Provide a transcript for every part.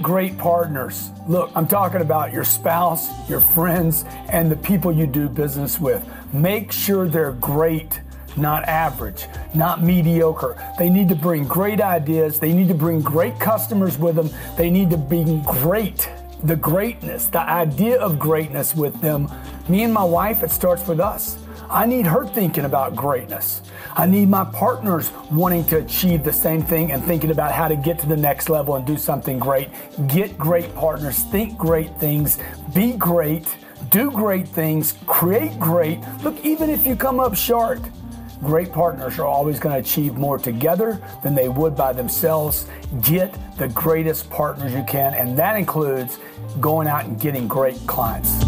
great partners. Look, I'm talking about your spouse, your friends, and the people you do business with. Make sure they're great, not average, not mediocre. They need to bring great ideas. They need to bring great customers with them. They need to bring great, the greatness, the idea of greatness with them. Me and my wife, it starts with us. I need her thinking about greatness. I need my partners wanting to achieve the same thing and thinking about how to get to the next level and do something great. Get great partners, think great things, be great, do great things, create great. Look, even if you come up short, great partners are always going to achieve more together than they would by themselves. Get the greatest partners you can, and that includes going out and getting great clients.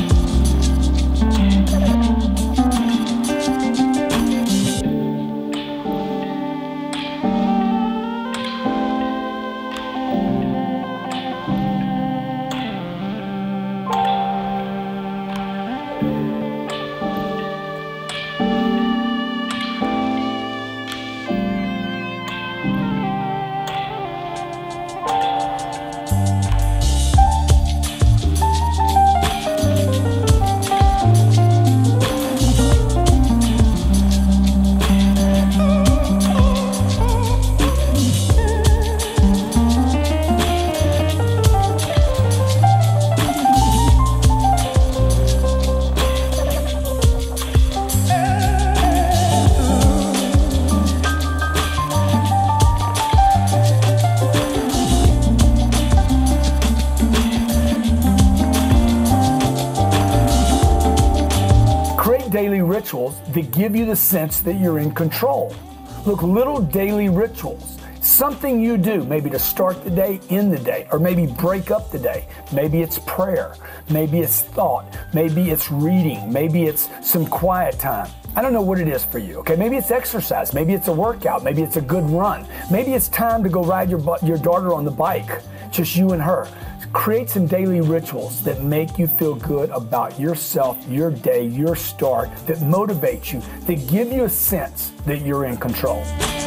Daily rituals that give you the sense that you're in control. Look, little daily rituals, something you do, maybe to start the day, end the day, or maybe break up the day. Maybe it's prayer, maybe it's thought, maybe it's reading, maybe it's some quiet time. I don't know what it is for you, okay? Maybe it's exercise, maybe it's a workout, maybe it's a good run. Maybe it's time to go ride your daughter on the bike, just you and her. Create some daily rituals that make you feel good about yourself, your day, your start, that motivate you, that give you a sense that you're in control.